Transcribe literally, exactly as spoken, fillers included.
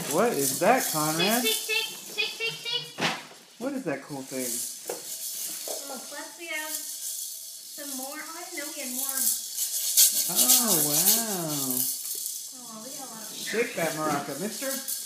What is that, Conrad? Shake, shake, shake, shake, shake, shake. What is that cool thing? Oh, plus we have some more. Oh, I didn't know we had more. Oh, wow. Oh, we got a lot of Shake that maraca, mister.